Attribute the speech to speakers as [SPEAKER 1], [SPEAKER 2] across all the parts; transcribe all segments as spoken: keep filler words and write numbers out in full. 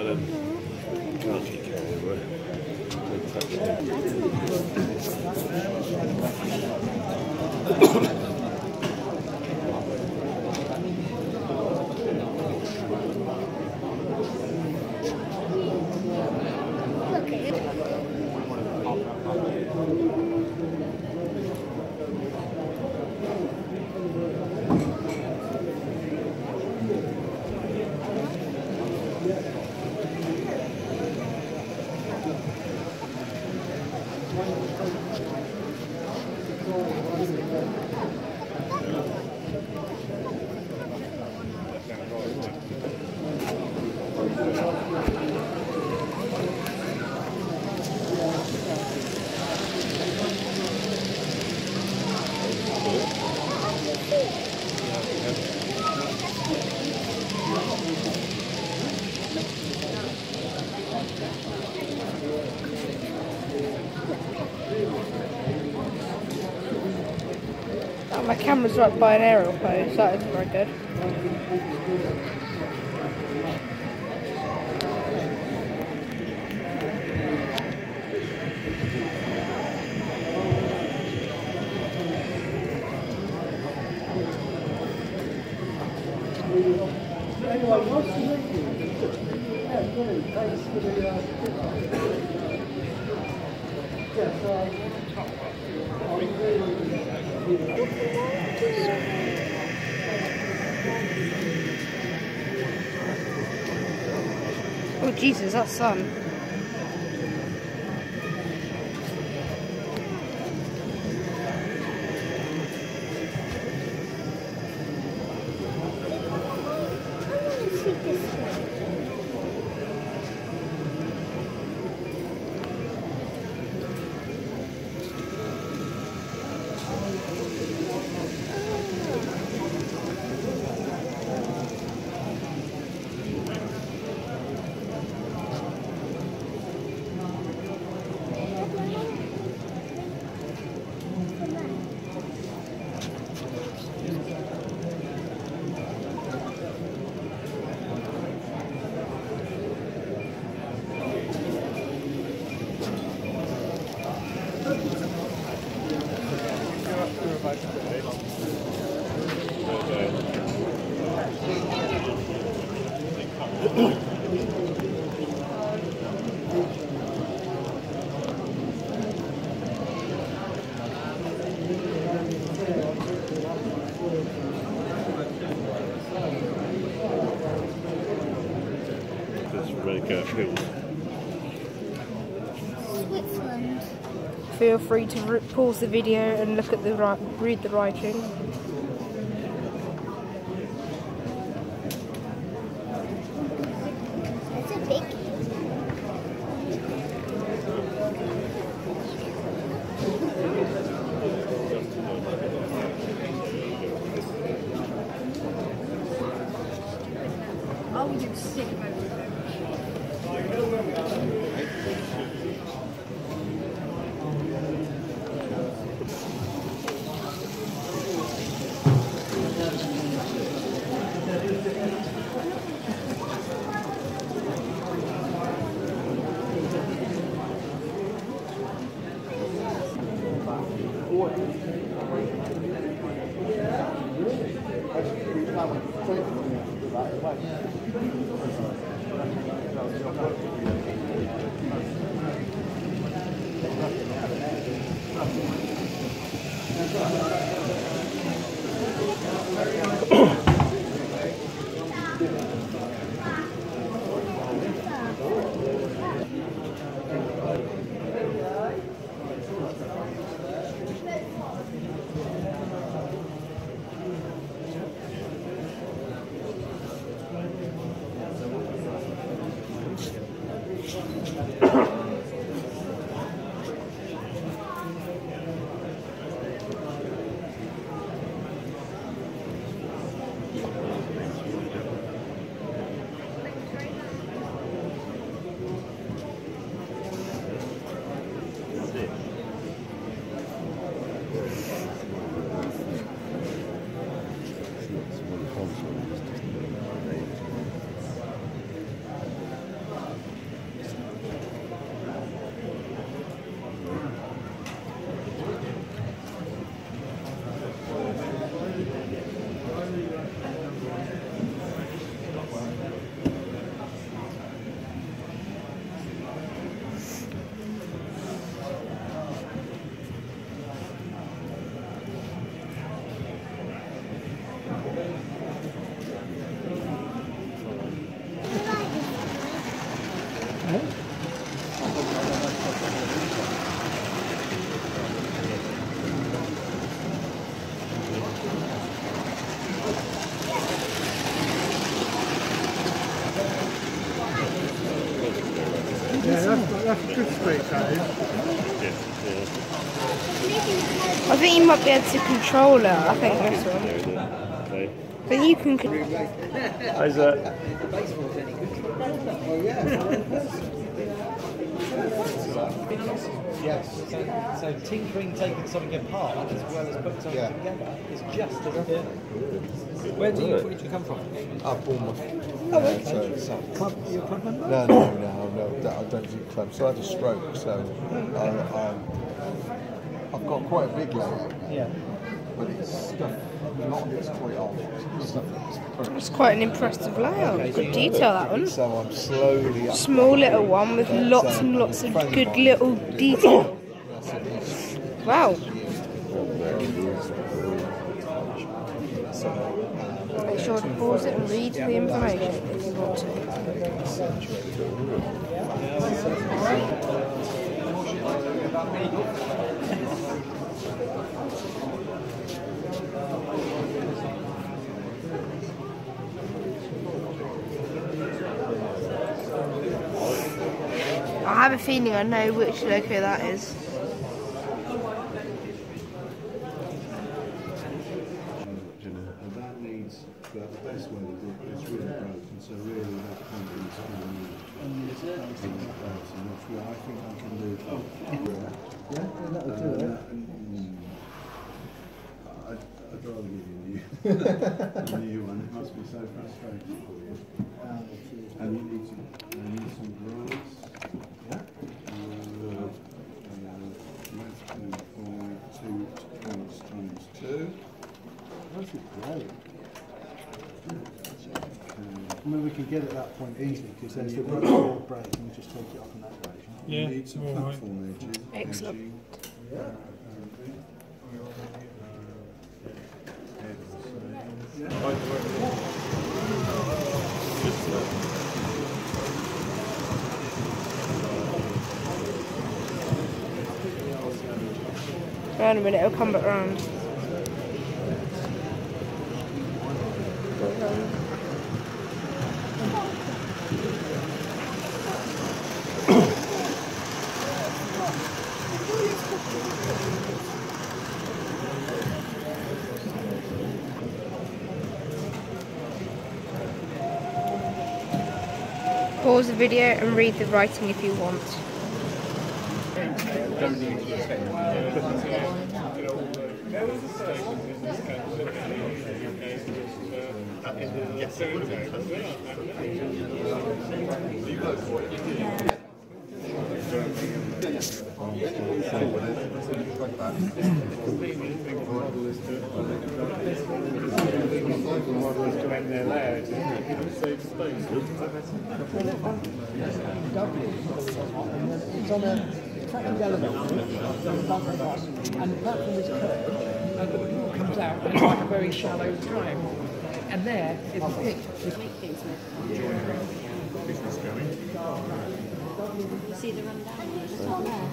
[SPEAKER 1] So then, can't get carried away.
[SPEAKER 2] Oh, my camera's right by an aerial pose, that isn't very good. Oh Jesus, that's sun.
[SPEAKER 3] Switzerland.
[SPEAKER 2] Feel free to pause the video and look at the read the writing.
[SPEAKER 3] That's a big.
[SPEAKER 4] Oh, you're sick of it.
[SPEAKER 5] pretty exciting.
[SPEAKER 1] Yeah, yeah.
[SPEAKER 2] I think you might be able to control it. I think this one.
[SPEAKER 1] There, isn't it? Okay.
[SPEAKER 2] But you can. Con
[SPEAKER 1] How's that?
[SPEAKER 6] Yes. So, so tinkering, taking something apart as well as putting something
[SPEAKER 5] Yeah.
[SPEAKER 6] together is just as good. Where do you, where did you come from?
[SPEAKER 5] Up Bournemouth.
[SPEAKER 6] Oh, okay.
[SPEAKER 5] So, so,
[SPEAKER 6] Club, you a club member?
[SPEAKER 5] no, no, no, no, no, I don't do clubs. So I had a stroke, so I, I'm, I've got quite a big leg,
[SPEAKER 6] Yeah.
[SPEAKER 5] but it's stuff, a lot of it's quite old. Stuff that's
[SPEAKER 2] It's quite an impressive layout. Good detail, that one.
[SPEAKER 5] So I'm slowly up.
[SPEAKER 2] Small little one with lots and lots of good little detail. Wow. Make sure to pause it and read the information if you want to. I have a feeling I know which loco that is.
[SPEAKER 7] You know, and that needs, but the best way to do it is really broken, so really that point is going to need and that's where I think I can do it. Yeah, that'll do it. I'd, I'd rather give you a new, a new one, it must be so frustrating for you. And you need to, you need some grass. Yeah. Uh, uh, let's do five, two times times two. That's great. I mean, we can get at that point easily because there's the broad break and we just take it off in that direction.
[SPEAKER 1] Yeah,
[SPEAKER 7] You need some
[SPEAKER 1] all right.
[SPEAKER 7] platform edging.
[SPEAKER 2] Excellent.
[SPEAKER 7] edging, uh, uh,
[SPEAKER 2] Round a minute, it'll come back round. Pause the video and read the writing if you want.
[SPEAKER 6] It's on a track of element, and the platform is curved, and the pool comes out, and it's like a very shallow triangle. And there is the pit.
[SPEAKER 3] See the rundown? It's all there.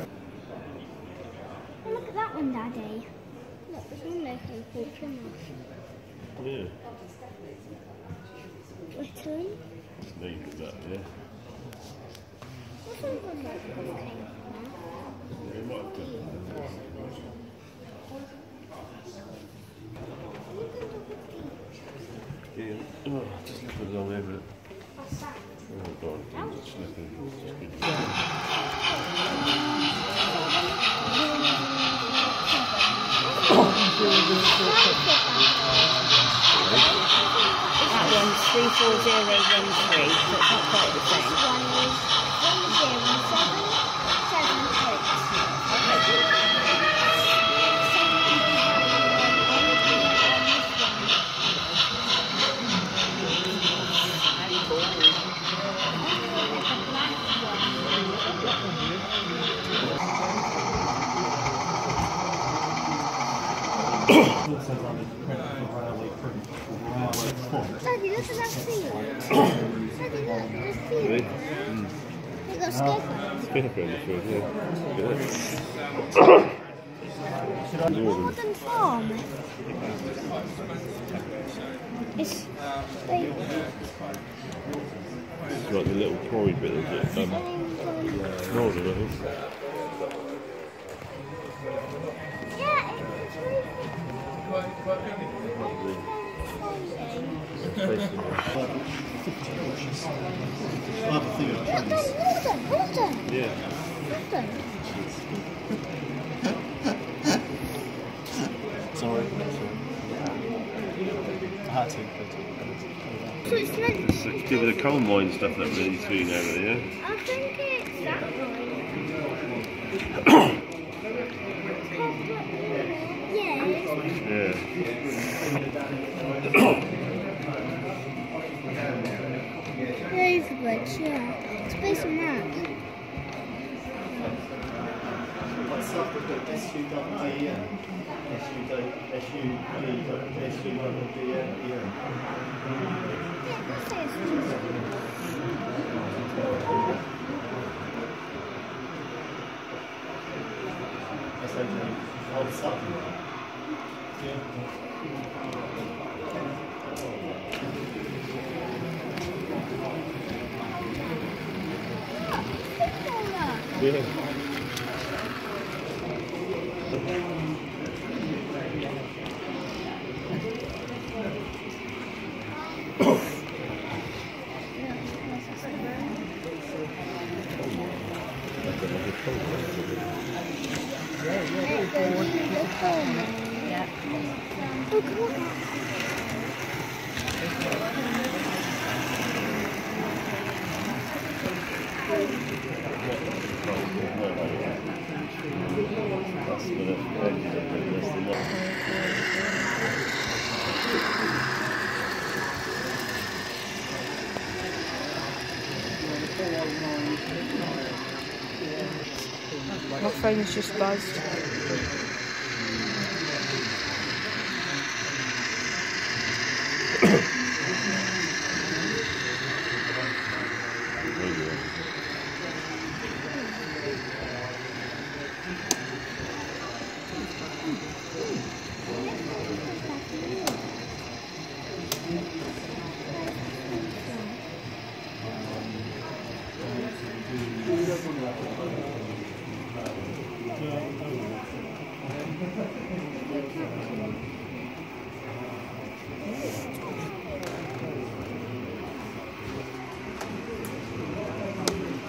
[SPEAKER 3] Oh, look at that one, Daddy. Look, there's one loco called Plymouth.
[SPEAKER 1] Yeah.
[SPEAKER 3] Britain.
[SPEAKER 1] It's neat with that, yeah.
[SPEAKER 3] What's all the locos came from?
[SPEAKER 1] It might have been. Yeah. Oh, just look along over it.
[SPEAKER 3] What's that?
[SPEAKER 1] Oh god, it's slipping.
[SPEAKER 2] That one's three four zero one three, so it's not quite the same.
[SPEAKER 3] This one is one zero seven seven eight. Daddy, look at that field. Daddy, look at this field.
[SPEAKER 1] Really?
[SPEAKER 3] They've got scarecrows.
[SPEAKER 1] Scarecrow in the field, yeah.
[SPEAKER 3] Modern farm. It's they
[SPEAKER 1] It's like the little quarry bit of it. Um, ignored it, I think.
[SPEAKER 3] Yeah, it's really
[SPEAKER 7] Other thing of
[SPEAKER 3] Well done, well done, well done.
[SPEAKER 1] Yeah.
[SPEAKER 3] Well done.
[SPEAKER 7] Sorry. I had to.
[SPEAKER 3] So it's meant
[SPEAKER 1] It's to do with the coal mine stuff that really threw now, yeah?
[SPEAKER 3] I think it's that one. Yeah, it's
[SPEAKER 1] Yeah.
[SPEAKER 3] Overbridge, yeah. It's based on that.
[SPEAKER 7] What's up with the S U W D N? S U D S U D S U W D N?
[SPEAKER 3] Yeah, let's say it's
[SPEAKER 7] S O D. Old stuff.
[SPEAKER 1] Yeah.
[SPEAKER 2] Yeah.
[SPEAKER 3] Oh, come on.
[SPEAKER 1] That's the edges of it, that's the lot.
[SPEAKER 2] My phone's just buzzed.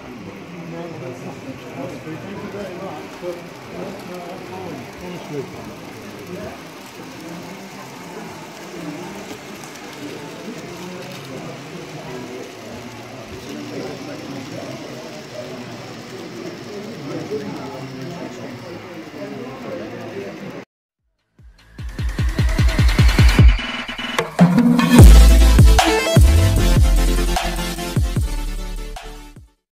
[SPEAKER 5] Honestly.